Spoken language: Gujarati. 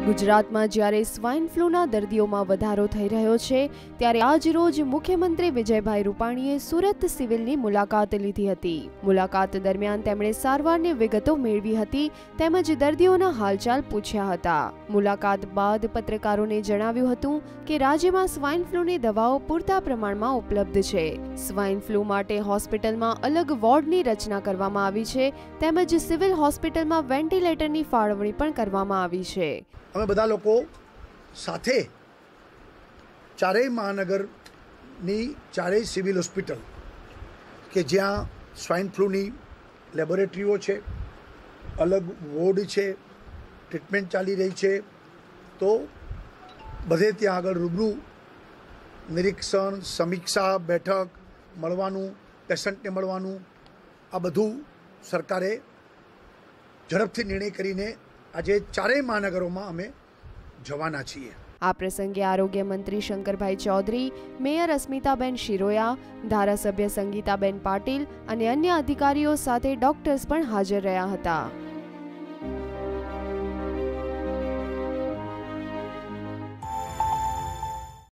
ગુજરાતમાં જ્યારે સ્વાઇન ફ્લૂના દર્દીઓમાં વધારો થઈ રહ્યો છે ત્યારે આજ રોજ મુખ્યમંત્રી વિજયભાઈ રૂપાણીએ સુરત સિવિલની મુલાકાત લીધી હતી। મુલાકાત દરમિયાન તેમણે સારવારની વિગતો મેળવી હતી તેમજ દર્દીઓના હાલચાલ પૂછ્યા હતા। મુલાકાત બાદ પત્રકારોને જણાવ્યું હતું કે રાજ્યમાં સ્વાઇન ફ્લૂની દવાઓ પૂરતા પ્રમાણમાં ઉપલબ્ધ છે। સ્વાઇન ફ્લૂ માટે હોસ્પિટલમાં અલગ વોર્ડની રચના કરવામાં આવી છે તેમજ સિવિલ હોસ્પિટલમાં વેન્ટિલેટરની ફાળવણી પણ કરવામાં આવી છે। અમે બધા લોકો સાથે ચારેય મહાનગરની ચારેય સિવિલ હોસ્પિટલ કે જ્યાં સ્વાઇન ફ્લૂની લેબોરેટરીઓ છે, અલગ વોર્ડ છે, ટ્રીટમેન્ટ ચાલી રહી છે, તો બધે ત્યાં આગળ રૂબરૂ નિરીક્ષણ, સમીક્ષા, બેઠક, મળવાનું, પેશન્ટને મળવાનું, આ બધું સરકારે ઝડપથી નિર્ણય કરીને આજે ચારેય મહાનગરોમાં અમે જવાના છીએ। આ પ્રસંગે આરોગ્ય મંત્રી શંકરભાઈ ચૌધરી, મેયર અસ્મિતાબેન શિરોયા, ધારાસભ્ય સંગીતાબેન પાટીલ અને અન્ય અધિકારીઓ સાથે ડોક્ટર્સ પણ હાજર રહ્યા હતા।